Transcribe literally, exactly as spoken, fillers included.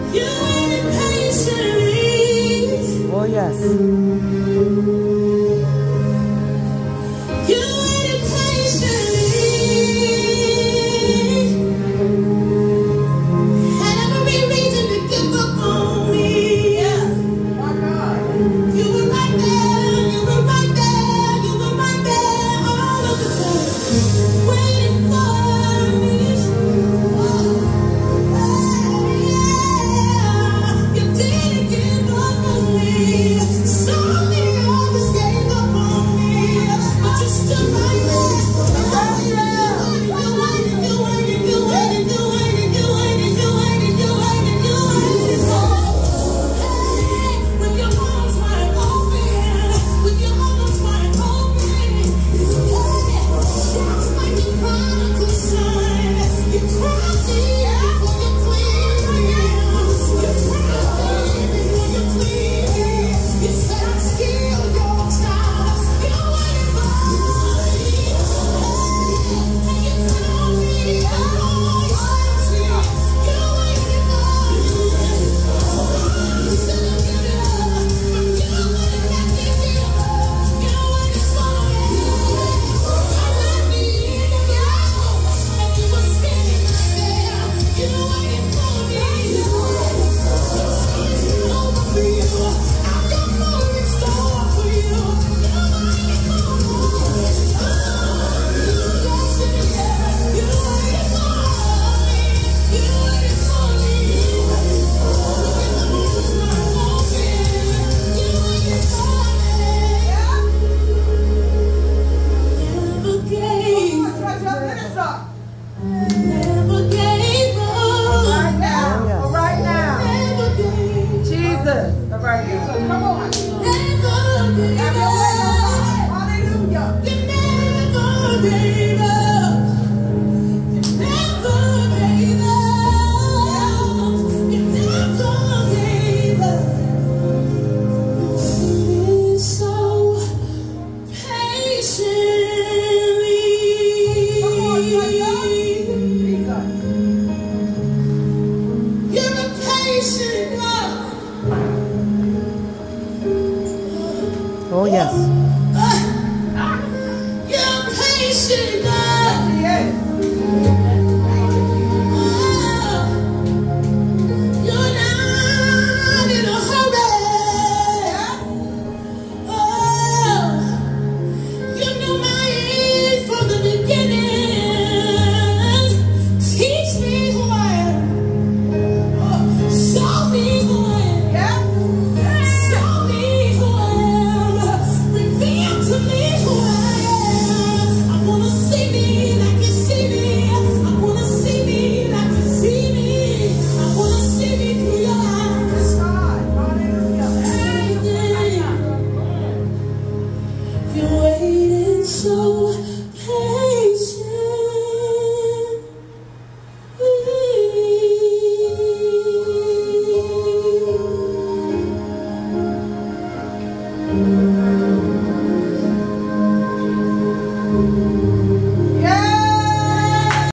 Oh, yes. Oh, yes. You're patient, God. Yes. You're not in a hurry. Oh, you knew my end from the beginning. Teach me who I am. Show me who I am. Yeah. Show me who I am. Reveal to me who I am. I want to see me like you see me. I want to see me like you see me. I want to see me through your eyes. You're waiting so patient.